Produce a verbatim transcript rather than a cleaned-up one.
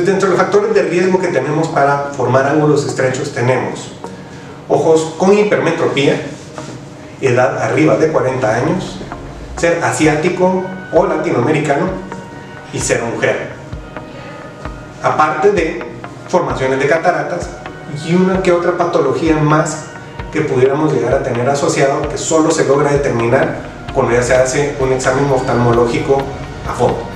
dentro de los factores de riesgo que tenemos para formar ángulos estrechos tenemos ojos con hipermetropía, edad arriba de cuarenta años, ser asiático o latinoamericano y ser mujer. Aparte de formaciones de cataratas y una que otra patología más que pudiéramos llegar a tener asociado, que solo se logra determinar cuando ya se hace un examen oftalmológico a fondo.